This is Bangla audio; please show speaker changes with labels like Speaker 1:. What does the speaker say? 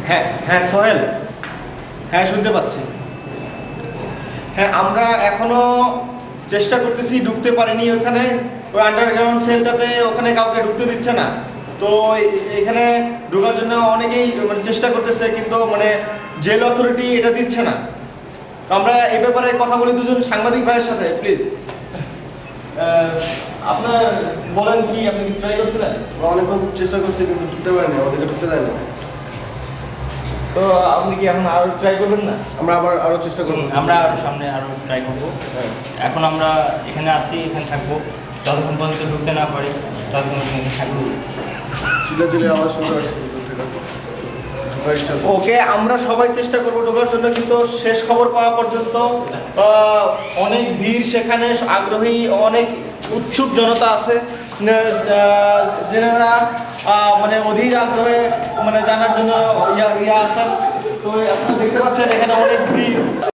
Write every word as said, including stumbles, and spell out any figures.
Speaker 1: হ্যাঁ হ্যাঁ সোহেল, হ্যাঁ শুনতে পাচ্ছি। হ্যাঁ আমরা এখনো চেষ্টা করতেছি, ঢুকতে পারিনি ওখানে, ওই আন্ডারগ্রাউন্ড সেলটাতে ওখানে কাউকে ঢুকতে দিচ্ছে না। তো এখানে ঢোকার জন্য অনেকেই মানে চেষ্টা করতেছে, কিন্তু মানে জেল অথরিটি এটা দিচ্ছে না। তো আমরা এই ব্যাপারে কথা বলি দুজন সাংবাদিক ভাইয়ের সাথে, প্লিজ। আপনার বলেন কি, আপনি ট্রাই করছিলেন?
Speaker 2: অনেকক্ষণ চেষ্টা করছি কিন্তু ঢুকতে পারিনি, আমাদেরকে ঢুকতে দেয় না।
Speaker 1: তো আপনি কি এখন আরো ট্রাই করবেন না?
Speaker 2: আমরা আবার আরো চেষ্টা করবো,
Speaker 3: আমরা আরো সামনে আরো ট্রাই করবো। এখন আমরা এখানে আসি, এখানে থাকবো যতক্ষণ পর্যন্ত ঢুকতে না পারি, ততক্ষণ এখানে থাকবো।
Speaker 2: চিল্লাচিল্লি আওয়াজ শুনতে পাচ্ছি।
Speaker 1: ওকে, আমরা সবাই চেষ্টা করবো ঢোকার জন্য, কিন্তু শেষ খবর পাওয়া পর্যন্ত অনেক ভিড় সেখানে, আগ্রহী অনেক উৎসুক জনতা আছে, যারা মানে অধীর আগ্রহে মানে জানার জন্য ইয়া ইয়া আছেন। তো আপনারা দেখতে পাচ্ছেন এখানে অনেক ভিড়।